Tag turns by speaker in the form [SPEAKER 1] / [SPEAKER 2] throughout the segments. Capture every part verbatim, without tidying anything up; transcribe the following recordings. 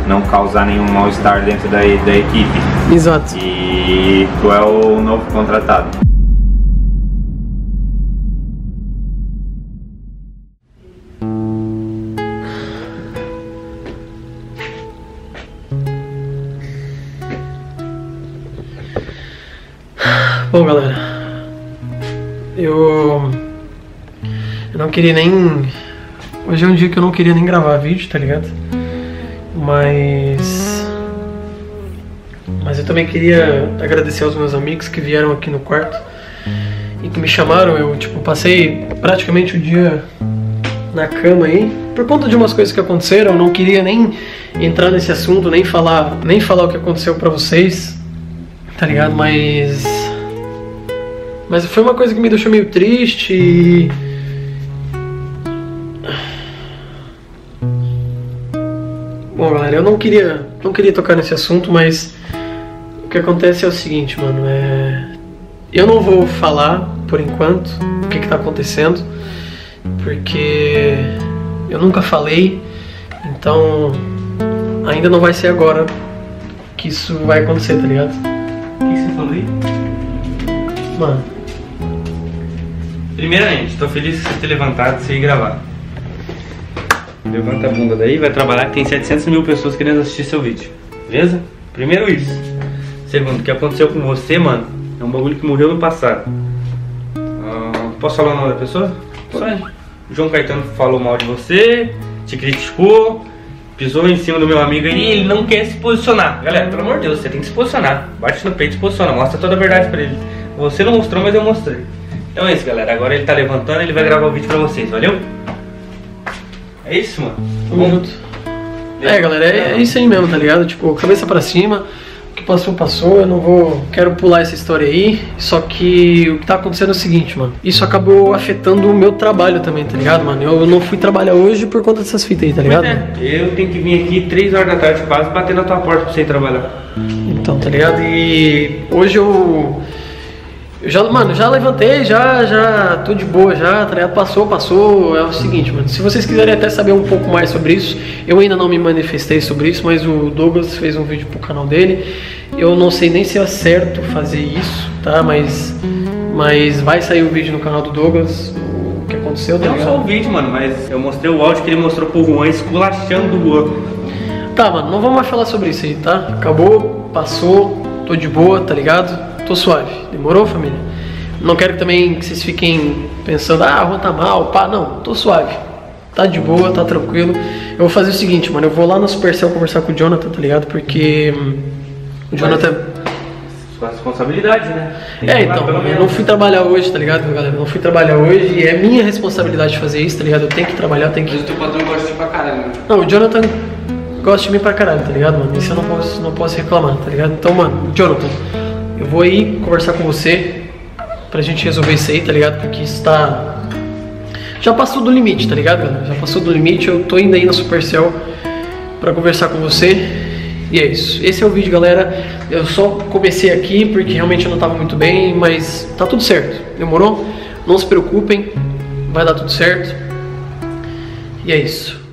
[SPEAKER 1] não causar nenhum mal-estar dentro da, da equipe.
[SPEAKER 2] Exato.
[SPEAKER 1] E tu é o novo contratado.
[SPEAKER 2] Bom, galera, eu, eu não queria nem... Hoje é um dia que eu não queria nem gravar vídeo, tá ligado? Mas... Mas eu também queria agradecer aos meus amigos que vieram aqui no quarto e que me chamaram. Eu, tipo, passei praticamente o dia na cama aí, por conta de umas coisas que aconteceram. Eu não queria nem entrar nesse assunto, nem falar, nem falar o que aconteceu pra vocês, tá ligado? Mas... Mas foi uma coisa que me deixou meio triste e... Bom, galera, eu não queria, não queria tocar nesse assunto, mas o que acontece é o seguinte, mano, é... Eu não vou falar, por enquanto, o que que tá acontecendo, porque eu nunca falei, então ainda não vai ser agora que isso vai acontecer, tá ligado?
[SPEAKER 3] O que você falou aí?
[SPEAKER 2] Mano...
[SPEAKER 3] Primeiramente, tô feliz de você ter levantado e você ir gravar. Levanta a bunda daí, vai trabalhar que tem setecentas mil pessoas querendo assistir seu vídeo. Beleza? Primeiro isso. Segundo, o que aconteceu com você, mano, é um bagulho que morreu no passado. Uh, posso falar o nome da pessoa? Pode. O João Caetano falou mal de você, te criticou, pisou em cima do meu amigo aí e ele não quer se posicionar. Galera, pelo amor de Deus, você tem que se posicionar. Bate no peito e se posiciona, mostra toda a verdade pra ele. Você não mostrou, mas eu mostrei. Então é isso, galera. Agora ele tá levantando, ele vai gravar o vídeo pra vocês, valeu? É isso, mano.
[SPEAKER 2] Tamo junto. É, galera, é, é isso aí mesmo, tá ligado? Tipo, cabeça pra cima, o que passou, passou. Eu não vou... Quero pular essa história aí. Só que o que tá acontecendo é o seguinte, mano. Isso acabou afetando o meu trabalho também, tá ligado, mano? Eu não fui trabalhar hoje por conta dessas fitas aí, tá ligado?
[SPEAKER 3] É, eu tenho que vir aqui três horas da tarde quase bater na tua porta pra você ir trabalhar.
[SPEAKER 2] Então, tá ligado? E hoje eu... Eu já, mano, já levantei, já, já tô de boa já, tá ligado? Passou, passou. É o seguinte, mano, se vocês quiserem até saber um pouco mais sobre isso, eu ainda não me manifestei sobre isso, mas o Douglas fez um vídeo pro canal dele. Eu não sei nem se é certo fazer isso, tá? Mas, mas vai sair o vídeo no canal do Douglas, o que aconteceu, tá
[SPEAKER 3] não
[SPEAKER 2] ligado?
[SPEAKER 3] Não só o vídeo, mano, mas eu mostrei o áudio que ele mostrou pro Juan esculachando do Juan.
[SPEAKER 2] Tá, mano, não vamos mais falar sobre isso aí, tá? Acabou, passou, tô de boa, tá ligado? Tô suave. Demorou, família? Não quero também que vocês fiquem pensando, ah, o Juan tá mal, pá. Não, tô suave. Tá de boa, tá tranquilo. Eu vou fazer o seguinte, mano. Eu vou lá no Supercell conversar com o Jonathan, tá ligado? Porque hum, o Jonathan...
[SPEAKER 3] Sua responsabilidade, né? Tem
[SPEAKER 2] É, então, mano, eu não fui trabalhar hoje, tá ligado, galera? Eu não fui trabalhar hoje e é minha responsabilidade fazer isso, tá ligado? Eu tenho que trabalhar, eu tenho que...
[SPEAKER 4] Mas o teu patrão gosta de mim pra caralho.
[SPEAKER 2] Não, o Jonathan gosta de mim pra caralho, tá ligado, mano? Isso eu não posso, não posso reclamar, tá ligado? Então, mano, Jonathan... Eu vou aí conversar com você pra gente resolver isso aí, tá ligado? Porque isso tá... Já passou do limite, tá ligado, galera? Já passou do limite, eu tô indo aí na Supercell pra conversar com você. E é isso. Esse é o vídeo, galera. Eu só comecei aqui porque realmente eu não tava muito bem, mas tá tudo certo. Demorou? Não se preocupem, vai dar tudo certo. E é isso.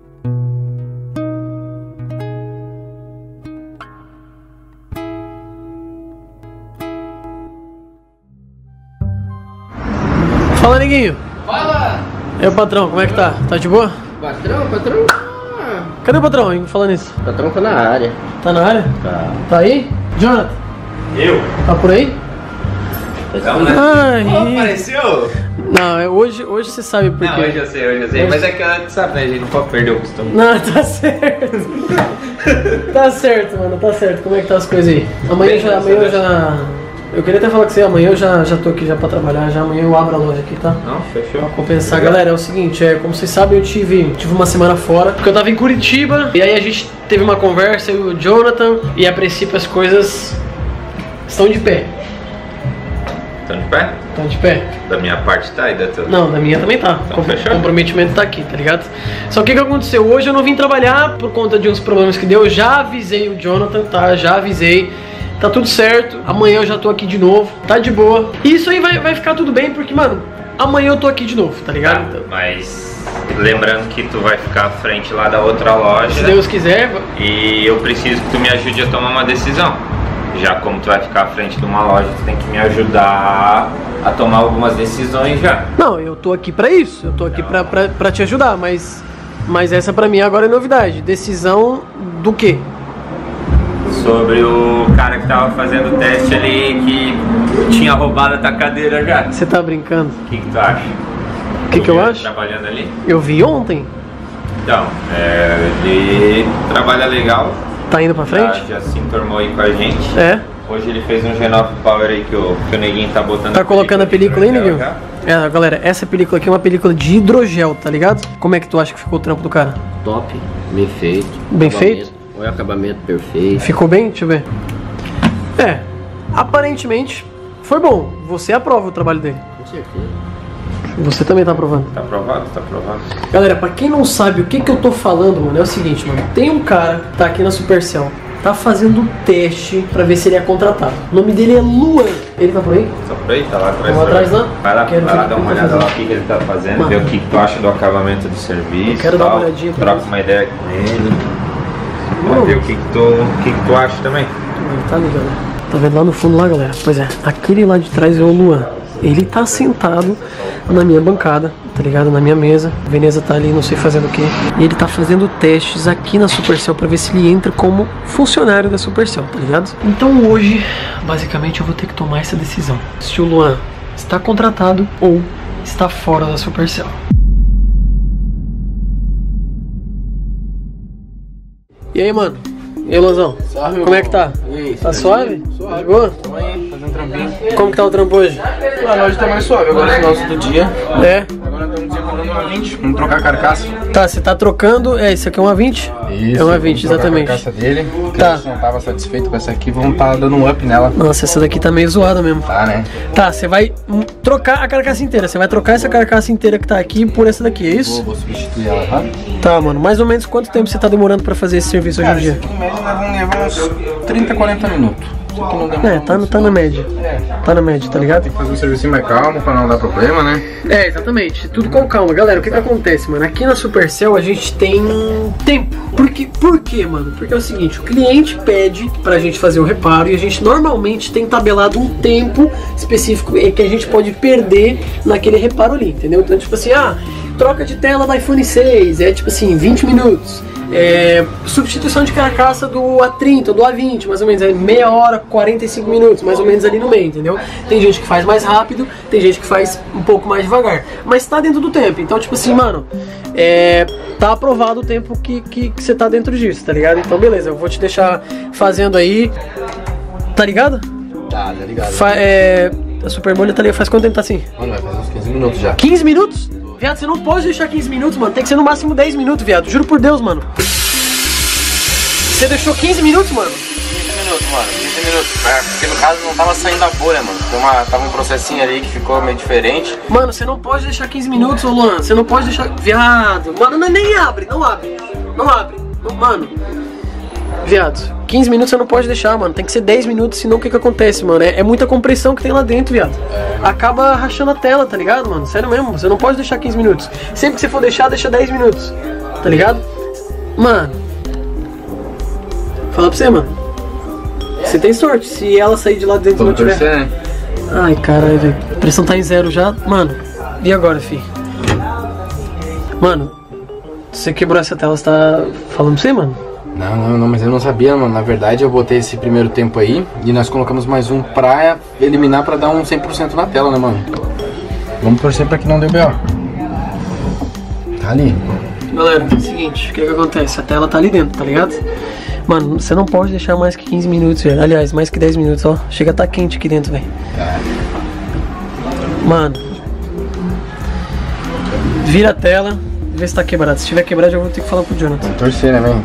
[SPEAKER 2] Fala, neguinho.
[SPEAKER 4] Fala!
[SPEAKER 2] E aí, patrão, como é que tá? Tá de boa?
[SPEAKER 4] Patrão, patrão.
[SPEAKER 2] Cadê o patrão, hein? Falando isso.
[SPEAKER 4] O patrão tá na área.
[SPEAKER 2] Tá na área?
[SPEAKER 4] Tá.
[SPEAKER 2] Tá aí? Jonathan?
[SPEAKER 3] Eu?
[SPEAKER 2] Tá por aí?
[SPEAKER 3] Não, né?
[SPEAKER 2] Ai,
[SPEAKER 4] Oh, apareceu?
[SPEAKER 2] não, é hoje, hoje você sabe por
[SPEAKER 4] Não,
[SPEAKER 2] quê.
[SPEAKER 4] hoje eu sei, hoje eu sei. Mas é que antes, sabe, né? A gente não pode perder o costume.
[SPEAKER 2] Não, tá certo. Tá certo, mano, tá certo. Como é que tá as coisas aí? Amanhã já, amanhã eu já... Eu queria até falar com você, amanhã eu já, já tô aqui já pra trabalhar, já amanhã eu abro a loja aqui, tá?
[SPEAKER 3] Não, fechou.
[SPEAKER 2] Pra compensar. Galera, é o seguinte, é, como vocês sabem, eu tive, tive uma semana fora, porque eu tava em Curitiba, e aí a gente teve uma conversa, eu e o Jonathan, e a princípio as coisas estão de pé.
[SPEAKER 1] Estão de pé?
[SPEAKER 2] Estão de pé.
[SPEAKER 1] Da minha parte tá e da tua?
[SPEAKER 2] Não, da minha também tá.
[SPEAKER 1] Então,
[SPEAKER 2] O
[SPEAKER 1] fechou?
[SPEAKER 2] comprometimento tá aqui, tá ligado? Só que o que aconteceu? Hoje eu não vim trabalhar por conta de uns problemas que deu. Eu já avisei o Jonathan, tá? Já avisei. Tá tudo certo. Amanhã eu já tô aqui de novo. Tá de boa. E isso aí vai, vai ficar tudo bem, porque, mano, amanhã eu tô aqui de novo, tá ligado?
[SPEAKER 1] Tá, mas Lembrando que tu vai ficar à frente lá da outra loja.
[SPEAKER 2] Se Deus quiser.
[SPEAKER 1] E eu preciso que tu me ajude a tomar uma decisão. Já como tu vai ficar à frente de uma loja, tu tem que me ajudar a tomar algumas decisões já.
[SPEAKER 2] Não, eu tô aqui pra isso. Eu tô aqui pra, pra, pra te ajudar, mas, mas essa pra mim agora é novidade. Decisão do quê?
[SPEAKER 1] Sobre o cara que tava fazendo o teste ali, que tinha roubado a tua cadeira já.
[SPEAKER 2] Você tá brincando?
[SPEAKER 1] O que, que tu acha?
[SPEAKER 2] O que, que eu acho?
[SPEAKER 1] Trabalhando ali?
[SPEAKER 2] Eu vi ontem.
[SPEAKER 1] Então, é, ele trabalha legal.
[SPEAKER 2] Tá indo pra frente?
[SPEAKER 1] Já, já se enturmou aí com a gente.
[SPEAKER 2] É.
[SPEAKER 1] Hoje ele fez um G nove Power aí que o, que o neguinho tá botando.
[SPEAKER 2] Tá colocando a película aí, neguinho? É, galera, essa película aqui é uma película de hidrogel, tá ligado? Como é que tu acha que ficou o trampo do cara?
[SPEAKER 4] Top, bem feito.
[SPEAKER 2] Bem feito?
[SPEAKER 4] Olha o acabamento perfeito.
[SPEAKER 2] Ficou bem? Deixa eu ver. É, aparentemente foi bom. Você aprova o trabalho dele.
[SPEAKER 4] Com certeza.
[SPEAKER 2] Você também tá aprovando.
[SPEAKER 1] Tá aprovado, tá aprovado.
[SPEAKER 2] Galera, pra quem não sabe o que que eu tô falando, mano, é o seguinte, mano. Tem um cara que tá aqui na Supercell, tá fazendo teste pra ver se ele é contratado. O nome dele é Luan. Ele tá por aí?
[SPEAKER 1] Tá por aí, tá lá atrás.
[SPEAKER 2] Tá lá atrás, lá?
[SPEAKER 1] Vai lá,
[SPEAKER 2] Quero
[SPEAKER 1] vai lá
[SPEAKER 2] ver
[SPEAKER 1] dar
[SPEAKER 2] o que
[SPEAKER 1] uma
[SPEAKER 2] ele tá
[SPEAKER 1] olhada lá o
[SPEAKER 2] fazendo.
[SPEAKER 1] que, que ele tá fazendo,
[SPEAKER 2] Mano.
[SPEAKER 1] ver o que, que tu acha do acabamento do serviço.
[SPEAKER 2] Eu quero dar
[SPEAKER 1] tal.
[SPEAKER 2] uma olhadinha pra
[SPEAKER 1] Troca
[SPEAKER 2] isso.
[SPEAKER 1] uma ideia com ele.
[SPEAKER 2] Mano.
[SPEAKER 1] Pra ver o que, que, tu, o que, que tu acha também.
[SPEAKER 2] Tá ligado? Tá vendo lá no fundo lá, galera? Pois é, aquele lá de trás é o Luan. Ele tá sentado na minha bancada, tá ligado? Na minha mesa. A Veneza tá ali, não sei fazendo o que. E ele tá fazendo testes aqui na Supercell pra ver se ele entra como funcionário da Supercell, tá ligado? Então hoje, basicamente, eu vou ter que tomar essa decisão. Se o Luan está contratado ou está fora da Supercell. E aí, mano? E aí, Luanzão?
[SPEAKER 4] Suave,
[SPEAKER 2] Como é que tá?
[SPEAKER 4] E aí,
[SPEAKER 2] Tá
[SPEAKER 4] suave?
[SPEAKER 2] suave?
[SPEAKER 4] Suave.
[SPEAKER 2] De boa?
[SPEAKER 4] Tamo aí, fazendo um trampinho.
[SPEAKER 2] Como que tá o trampo hoje?
[SPEAKER 4] A loja tá mais suave, agora é o final do dia.
[SPEAKER 2] É?
[SPEAKER 4] Agora estamos desenrolando uma vinte, vamos trocar a carcaça.
[SPEAKER 2] Tá, você tá trocando. É, isso aqui é uma vinte? É uma vinte, exatamente.
[SPEAKER 4] A carcaça dele, porque
[SPEAKER 2] Tá.
[SPEAKER 4] a gente não tava satisfeito com essa aqui, vamos tá dando um up nela.
[SPEAKER 2] Nossa, essa daqui tá meio zoada mesmo.
[SPEAKER 4] Tá, né?
[SPEAKER 2] Tá, você vai hum, trocar a carcaça inteira. Você vai trocar essa carcaça inteira que tá aqui por essa daqui, é
[SPEAKER 4] Vou,
[SPEAKER 2] isso?
[SPEAKER 4] vou substituir ela, tá?
[SPEAKER 2] Tá, mano. Mais ou menos quanto tempo você tá demorando pra fazer esse serviço hoje
[SPEAKER 4] Cara,
[SPEAKER 2] em
[SPEAKER 4] isso
[SPEAKER 2] dia?
[SPEAKER 4] aqui em média nós vamos levar uns trinta, quarenta minutos. Isso aqui não demora
[SPEAKER 2] É, tá,
[SPEAKER 4] muito.
[SPEAKER 2] tá na média.
[SPEAKER 4] É.
[SPEAKER 2] Tá na média, tá ligado?
[SPEAKER 4] Tem que fazer um serviço mais calmo pra não dar problema, né?
[SPEAKER 2] É, exatamente. Tudo com calma. Galera, o que que acontece, mano? Aqui na Supercell a gente tem tempo. Por quê? Por quê, mano? Porque é o seguinte, o cliente pede pra gente fazer o reparo e a gente normalmente tem tabelado um tempo específico que a gente pode perder naquele reparo ali, entendeu? Então, tipo assim, ah, troca de tela do iPhone seis, é tipo assim, vinte minutos. É, substituição de carcaça do A trinta, do A vinte, mais ou menos, é meia hora, quarenta e cinco minutos, mais ou menos ali no meio, entendeu? Tem gente que faz mais rápido, tem gente que faz um pouco mais devagar, mas tá dentro do tempo, então tipo assim, mano, é, tá aprovado o tempo que, que, que você tá dentro disso, tá ligado? Então beleza, eu vou te deixar fazendo aí, tá ligado?
[SPEAKER 4] Tá, tá ligado.
[SPEAKER 2] Fa é, a Superbolha tá ali, faz quanto tempo tá assim?
[SPEAKER 4] Mano, vai fazer uns quinze minutos já.
[SPEAKER 2] quinze minutos? Viado, você não pode deixar quinze minutos, mano. Tem que ser no máximo dez minutos, viado. Juro por Deus, mano. Você deixou quinze minutos, mano?
[SPEAKER 4] quinze minutos, mano. quinze minutos. É, porque no caso não tava saindo a bolha, mano. Tem uma, tava um processinho ali que ficou meio diferente.
[SPEAKER 2] Mano, você não pode deixar quinze minutos, ô Luan. Você não pode deixar... Viado. Mano, não, nem abre. Não abre. Não abre. Não, mano. Viado. quinze minutos você não pode deixar, mano. Tem que ser dez minutos, senão o que que acontece, mano? É, é muita compressão que tem lá dentro, viado. Acaba rachando a tela, tá ligado, mano? Sério mesmo. Você não pode deixar quinze minutos. Sempre que você for deixar, deixa dez minutos. Tá ligado? Mano. Fala pra você, mano. Você tem sorte. Se ela sair de lá de dentro e não
[SPEAKER 4] Vamos
[SPEAKER 2] tiver...
[SPEAKER 4] torcer, né?
[SPEAKER 2] Ai, caralho, velho. A pressão tá em zero já. Mano, e agora, fi? Mano, você quebrou essa tela, você tá falando pra você, mano?
[SPEAKER 4] Não, não, não, mas eu não sabia, mano. Na verdade, eu botei esse primeiro tempo aí e nós colocamos mais um pra eliminar, pra dar um cem por cento na tela, né, mano? Vamos torcer pra que não dê B O. Tá ali.
[SPEAKER 2] Galera, é o seguinte, o que que acontece? A tela tá ali dentro, tá ligado? Mano, você não pode deixar mais que quinze minutos, velho. Aliás, mais que dez minutos, ó. Chega a tá quente aqui dentro, velho. Mano. Vira a tela, vê se tá quebrado. Se tiver quebrado, eu vou ter que falar pro Jonathan.
[SPEAKER 4] Vamos torcer, né, mano?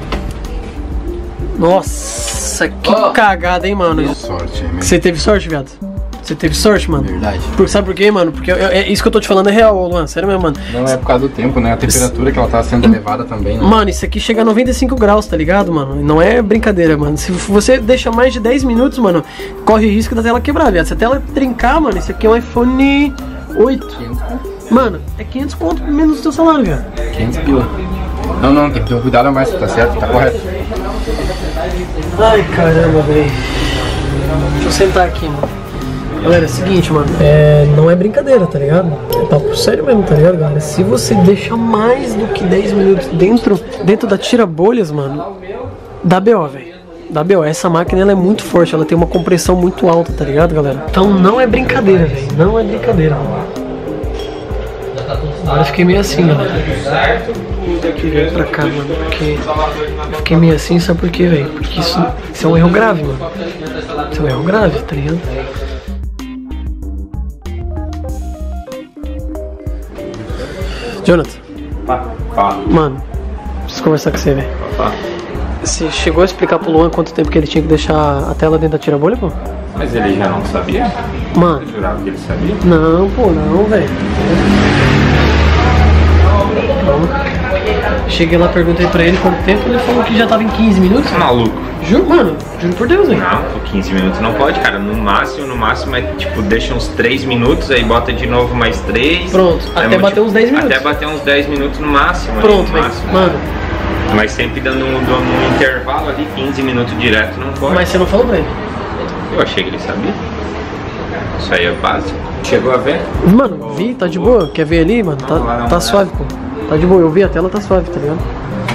[SPEAKER 2] Nossa, que cagada, hein, mano.
[SPEAKER 4] Sorte, hein,
[SPEAKER 2] Você teve sorte, viado? Você teve sorte, mano?
[SPEAKER 4] Verdade.
[SPEAKER 2] Por, sabe por quê, mano? Porque eu, é isso que eu tô te falando é real, ô Luan. Sério mesmo, mano.
[SPEAKER 4] Não é por causa do tempo, né? A temperatura que ela tá sendo elevada também, né?
[SPEAKER 2] Mano, isso aqui chega a noventa e cinco graus, tá ligado, mano? Não é brincadeira, mano. Se você deixa mais de dez minutos, mano, corre o risco da tela quebrar, viado. Se a tela trincar, mano, isso aqui é um iPhone oito. Mano, é quinhentos conto menos do teu salário, velho.
[SPEAKER 4] quinhentos pila. Não, não, tem que ter um cuidado a mais, tá certo? Tá correto.
[SPEAKER 2] Ai, caramba, velho. Deixa eu sentar aqui, mano. Galera, é o seguinte, mano. É, não é brincadeira, tá ligado? É papo sério mesmo, tá ligado, galera? Se você deixar mais do que dez minutos dentro, dentro da tira-bolhas, mano, dá B O, velho. Dá B O. Essa máquina, ela é muito forte, ela tem uma compressão muito alta, tá ligado, galera? Então não é brincadeira, velho. Não é brincadeira, mano. Agora eu fiquei meio assim, galera. Eu queria vir pra cá, mano, porque eu fiquei meio assim, sabe por quê, velho? Porque isso, isso é um erro grave, mano. Isso é um erro grave, tá ligado? Jonathan,
[SPEAKER 1] Fala.
[SPEAKER 2] mano, preciso conversar com você, velho.
[SPEAKER 1] Fala.
[SPEAKER 2] Você chegou a explicar pro Luan quanto tempo que ele tinha que deixar a tela dentro da tira-bolha, pô?
[SPEAKER 1] Mas ele já não sabia?
[SPEAKER 2] Mano,
[SPEAKER 1] Eu jurava que ele sabia.
[SPEAKER 2] não, pô, não, velho. Cheguei lá, perguntei pra ele quanto tempo, ele falou que já tava em quinze minutos.
[SPEAKER 1] Maluco.
[SPEAKER 2] Juro, mano, juro por Deus, velho.
[SPEAKER 1] Não, por quinze minutos não pode, cara. No máximo, no máximo é tipo, deixa uns três minutos, aí bota de novo mais três.
[SPEAKER 2] Pronto, até
[SPEAKER 1] tipo,
[SPEAKER 2] bater uns dez minutos.
[SPEAKER 1] Até bater uns dez minutos no máximo.
[SPEAKER 2] Pronto,
[SPEAKER 1] no
[SPEAKER 2] velho.
[SPEAKER 1] máximo.
[SPEAKER 2] Mano,
[SPEAKER 1] Mas sempre dando um, dando um intervalo ali, quinze minutos direto, não pode.
[SPEAKER 2] mas você não falou pra ele?
[SPEAKER 1] Eu achei que ele sabia. Isso aí é básico. Chegou a ver?
[SPEAKER 2] Mano, vi, tá de boa. Quer ver ali, mano? Tá,
[SPEAKER 1] Vamos lá, vamos
[SPEAKER 2] tá
[SPEAKER 1] lá.
[SPEAKER 2] suave, pô. Tá de boa, eu vi a tela, tá suave, tá ligado?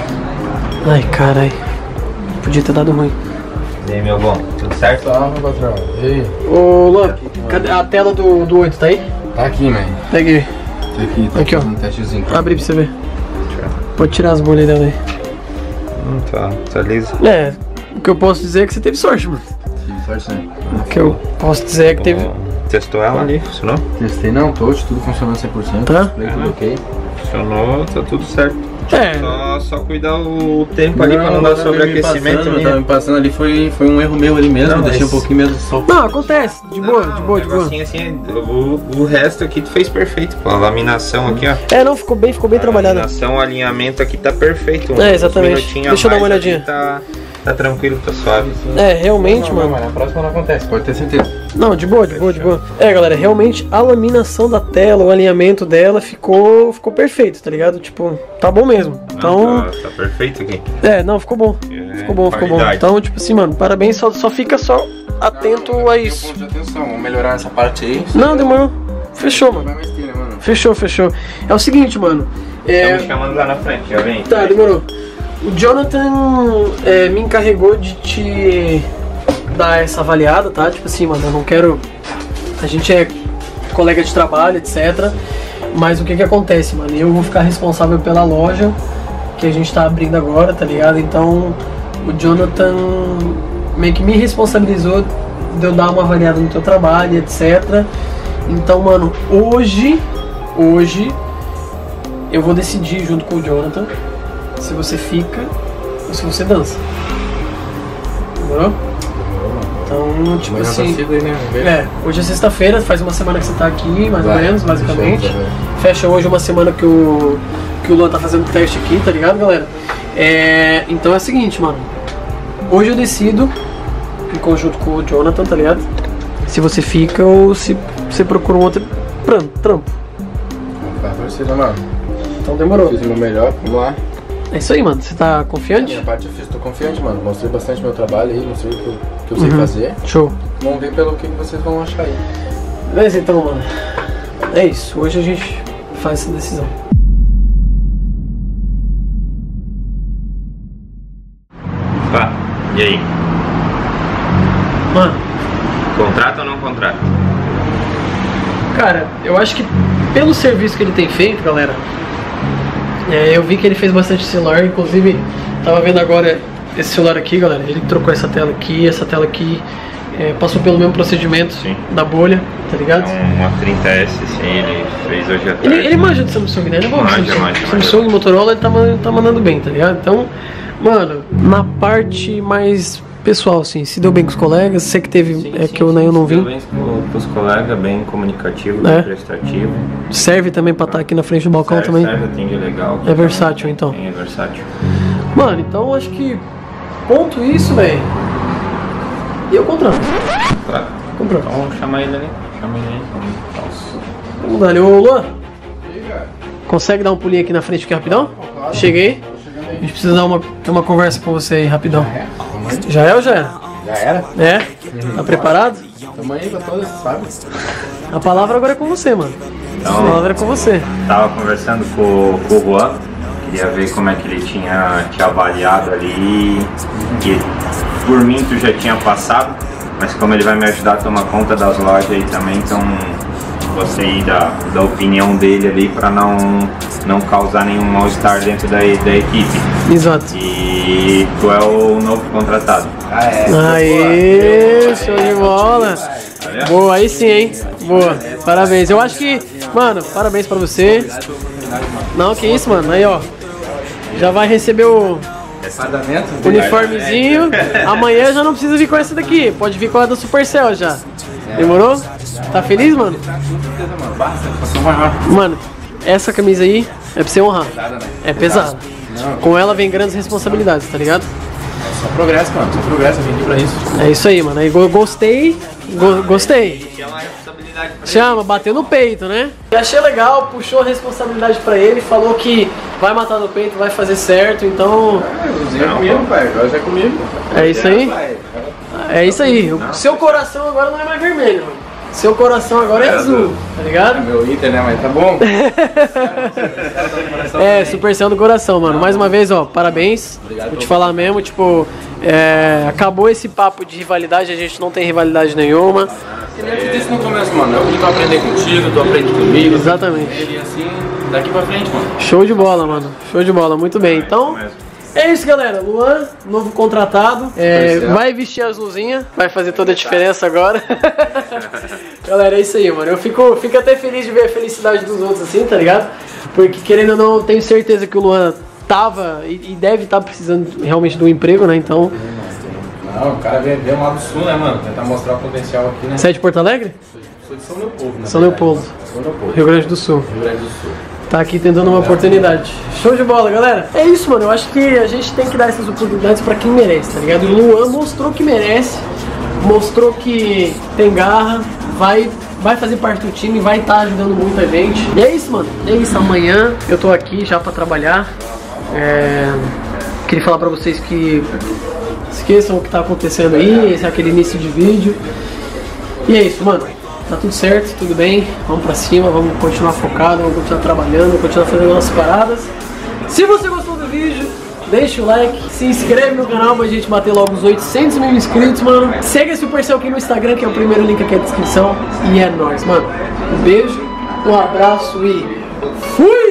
[SPEAKER 2] Ai, carai. Podia ter dado ruim.
[SPEAKER 1] E aí, meu bom, tudo certo?
[SPEAKER 4] Tá, meu patrão. E aí?
[SPEAKER 2] Ô, Luan, cadê a tela do, do oito, tá aí?
[SPEAKER 4] Tá aqui, man.
[SPEAKER 2] Peguei.
[SPEAKER 4] Tá aqui, tá
[SPEAKER 2] Aqui, ó.
[SPEAKER 4] fazendo um testezinho.
[SPEAKER 2] Abre pra você ver. Pode tirar as bolhas dela aí.
[SPEAKER 1] Hum, tá, tá liso.
[SPEAKER 2] É, o que eu posso dizer é que você teve sorte, mano.
[SPEAKER 4] Tive sorte, né?
[SPEAKER 2] O que eu posso dizer é que teve...
[SPEAKER 1] Testou ela?
[SPEAKER 2] Ali.
[SPEAKER 1] Funcionou?
[SPEAKER 4] Testei, não, touch, tudo funcionando cem por cento.
[SPEAKER 2] Tá.
[SPEAKER 4] Display, tudo ok.
[SPEAKER 1] Funcionou, tá tudo certo.
[SPEAKER 2] É,
[SPEAKER 1] Só, só cuidar o tempo ali pra não dar sobreaquecimento.
[SPEAKER 4] Eu
[SPEAKER 1] né?
[SPEAKER 4] tava me passando ali, foi, foi um erro meu ali mesmo.
[SPEAKER 1] Não,
[SPEAKER 4] Deixei
[SPEAKER 1] mas-
[SPEAKER 4] um pouquinho mesmo só.
[SPEAKER 2] não, acontece. De boa, de boa, de boa.
[SPEAKER 1] Assim, assim, o, o resto aqui tu fez perfeito, pô. A laminação aqui, ó.
[SPEAKER 2] É, não, ficou bem, ficou bem
[SPEAKER 1] A
[SPEAKER 2] trabalhada.
[SPEAKER 1] laminação, o alinhamento aqui tá perfeito.
[SPEAKER 2] É, exatamente.
[SPEAKER 1] Uns minutinhos a
[SPEAKER 2] Deixa eu dar uma
[SPEAKER 1] mais
[SPEAKER 2] olhadinha.
[SPEAKER 1] aqui Tá, tá tranquilo, tá suave.
[SPEAKER 2] É, realmente,
[SPEAKER 4] Não,
[SPEAKER 2] mano.
[SPEAKER 4] mas na próxima não acontece, pode ter certeza.
[SPEAKER 2] Não, de boa, de boa, de boa. É, galera, realmente a laminação da tela, o alinhamento dela ficou, ficou perfeito, tá ligado? Tipo, tá bom mesmo. Então,
[SPEAKER 1] Não, tá, tá perfeito aqui.
[SPEAKER 2] é, não, ficou bom.
[SPEAKER 1] É,
[SPEAKER 2] Ficou bom, ficou bom.
[SPEAKER 1] qualidade.
[SPEAKER 2] Então, tipo assim, mano, parabéns, só, só fica só atento a isso.
[SPEAKER 4] Ponto de atenção, vamos melhorar essa parte aí.
[SPEAKER 2] Não, demorou. Fechou, mano.
[SPEAKER 4] Vai mais ter, né, mano?
[SPEAKER 2] Fechou, fechou. É o seguinte, mano. É...
[SPEAKER 1] Tá me chamando lá na frente, já vem.
[SPEAKER 2] Tá, demorou. O Jonathan é, me encarregou de te dar essa avaliada, tá? Tipo assim, mano, eu não quero... A gente é colega de trabalho, etcétera. Mas o que que acontece, mano? Eu vou ficar responsável pela loja que a gente tá abrindo agora, tá ligado? Então, o Jonathan meio que me responsabilizou de eu dar uma avaliada no teu trabalho, etcétera. Então, mano, hoje, hoje, eu vou decidir junto com o Jonathan se você fica ou se você dança. Demorou? Então, tipo
[SPEAKER 4] Mas
[SPEAKER 2] assim...
[SPEAKER 4] aí, né? Vamos ver.
[SPEAKER 2] É, hoje é sexta-feira, faz uma semana que você tá aqui, mais ou
[SPEAKER 4] Vai,
[SPEAKER 2] menos, basicamente.
[SPEAKER 4] fechou, vai.
[SPEAKER 2] Fecha hoje uma semana que o, que o Luan tá fazendo teste aqui, tá ligado, galera? É, então é o seguinte, mano. Hoje eu decido, em conjunto com o Jonathan, tá ligado? Se você fica ou se você procura um outro pran- trampo.
[SPEAKER 4] Vai, torcida, mano.
[SPEAKER 2] Então demorou.
[SPEAKER 4] Fiz o meu melhor, vamos lá.
[SPEAKER 2] É isso aí, mano. Você tá confiante?
[SPEAKER 4] Minha parte eu fiz, tô confiante, mano. Mostrei bastante meu trabalho aí, mostrei o que eu, que eu sei
[SPEAKER 2] Uhum.
[SPEAKER 4] fazer.
[SPEAKER 2] Show.
[SPEAKER 4] Vamos ver pelo que vocês vão achar aí.
[SPEAKER 2] Beleza, então, mano. É isso. Hoje a gente faz essa decisão.
[SPEAKER 1] Tá, e aí?
[SPEAKER 2] Mano,
[SPEAKER 1] Contrata ou não contrata?
[SPEAKER 2] cara, eu acho que pelo serviço que ele tem feito, galera, é, eu vi que ele fez bastante celular, inclusive tava vendo agora esse celular aqui, galera, ele trocou essa tela aqui, essa tela aqui, é, passou pelo mesmo procedimento
[SPEAKER 1] Sim.
[SPEAKER 2] da bolha, tá ligado?
[SPEAKER 1] É uma trinta S, assim, ele fez hoje à tarde.
[SPEAKER 2] Ele, ele manja de Samsung, né? Ele é bom de
[SPEAKER 1] Manja,
[SPEAKER 2] Samsung.
[SPEAKER 1] manja,
[SPEAKER 2] Samsung, Motorola, ele tá, man- tá mandando bem, tá ligado? Então, mano, na parte mais pessoal, assim, se deu bem com os colegas, sei que teve,
[SPEAKER 1] Sim,
[SPEAKER 2] é
[SPEAKER 1] sim,
[SPEAKER 2] que eu,
[SPEAKER 1] sim,
[SPEAKER 2] né, eu não
[SPEAKER 1] se deu
[SPEAKER 2] vim,
[SPEAKER 1] bem com, com os colegas, bem comunicativo,
[SPEAKER 2] É.
[SPEAKER 1] bem prestativo.
[SPEAKER 2] serve também pra estar aqui na frente do balcão
[SPEAKER 1] Serve,
[SPEAKER 2] também.
[SPEAKER 1] serve, atende legal.
[SPEAKER 2] É versátil, então.
[SPEAKER 1] É versátil.
[SPEAKER 2] Mano, então acho que ponto isso, velho. E eu contrato.
[SPEAKER 1] Tá.
[SPEAKER 2] Contrato.
[SPEAKER 1] Então chama ele ali. Chama ele aí. Vamos.
[SPEAKER 2] Vamos dar ali, ô Luan. Consegue dar um pulinho aqui na frente aqui rapidão? Cheguei. A gente precisa dar uma, ter uma conversa com você aí, rapidão. Já é ou já era?
[SPEAKER 4] Já era?
[SPEAKER 2] É? Tá preparado?
[SPEAKER 4] Tamo aí pra todas, sabe?
[SPEAKER 2] A palavra agora é com você, mano. A palavra é com você.
[SPEAKER 1] Tava conversando com, com o Juan, queria ver como é que ele tinha te avaliado ali, que por mim tu já tinha passado, mas como ele vai me ajudar a tomar conta das lojas aí também, então gostei da, da opinião dele ali pra não, não causar nenhum mal-estar dentro da, da equipe.
[SPEAKER 2] Exato.
[SPEAKER 1] E tu é o novo contratado.
[SPEAKER 4] Ah, é.
[SPEAKER 2] Aê, show de bola. Boa, aí sim, hein? Boa, parabéns. Eu acho que, mano, parabéns pra você. Não, que isso, mano. Aí, ó. Já vai receber o uniformezinho. Amanhã já não precisa vir com essa daqui. Pode vir com a do Supercell já. Demorou? Tá feliz, mano? Mano, essa camisa aí é pra você honrar. É pesada. Com ela vem grandes responsabilidades, tá ligado?
[SPEAKER 4] Só progresso, mano. Só progresso. Eu vim aqui pra isso.
[SPEAKER 2] É isso aí, mano. Aí go- gostei. Go- gostei. Chama, bateu no peito, né? E achei legal, puxou a responsabilidade pra ele, falou que vai matar no peito, vai fazer certo, então...
[SPEAKER 4] É comigo, pai. Agora é comigo.
[SPEAKER 2] É isso aí? É isso aí. O seu coração agora não é mais vermelho, mano. Seu coração agora é azul, tá ligado?
[SPEAKER 4] Meu Inter, né? Mas tá bom.
[SPEAKER 2] É, Supercell do coração, mano. Mais uma vez, ó, parabéns. Vou te falar mesmo, tipo, é, acabou esse papo de rivalidade, a gente não tem rivalidade nenhuma.
[SPEAKER 4] Eu disse no começo, mano. Eu vim pra aprender contigo, tu aprende comigo.
[SPEAKER 2] Exatamente.
[SPEAKER 4] E assim, daqui pra frente, mano.
[SPEAKER 2] Show de bola, mano. Show de bola, muito bem. Então, é isso, galera. Luan, novo contratado. É, vai vestir as luzinhas, vai fazer toda a diferença agora. Galera, é isso aí, mano. Eu fico, fico até feliz de ver a felicidade dos outros assim, tá ligado? Porque querendo ou não, eu tenho certeza que o Luan tava e, e deve estar tá precisando realmente de um emprego, né? Então.
[SPEAKER 4] Não, o cara veio, veio lá do sul, né, mano? Tentar mostrar o potencial aqui, né?
[SPEAKER 2] Você é de Porto Alegre?
[SPEAKER 4] Sou de São Leopoldo, né?
[SPEAKER 2] São Leopoldo.
[SPEAKER 4] São Leopoldo.
[SPEAKER 2] Rio Grande do Sul.
[SPEAKER 4] Rio Grande do Sul.
[SPEAKER 2] Tá aqui tentando uma oportunidade. Show de bola, galera. É isso, mano. Eu acho que a gente tem que dar essas oportunidades pra quem merece, tá ligado? O Luan mostrou que merece, mostrou que tem garra, vai, vai fazer parte do time, vai estar ajudando muita gente. E é isso, mano. É isso. Amanhã eu tô aqui já pra trabalhar. É... Queria falar pra vocês que esqueçam o que tá acontecendo aí, esse é aquele início de vídeo. E é isso, mano. Tá tudo certo, tudo bem, vamos pra cima, vamos continuar focado, vamos continuar trabalhando, vamos continuar fazendo nossas paradas. Se você gostou do vídeo, deixa o like, se inscreve no canal pra gente bater logo os oitocentos mil inscritos, mano. Segue esse Supercell aqui no Instagram, que é o primeiro link aqui na descrição. E é nóis, mano. Um beijo, um abraço e fui!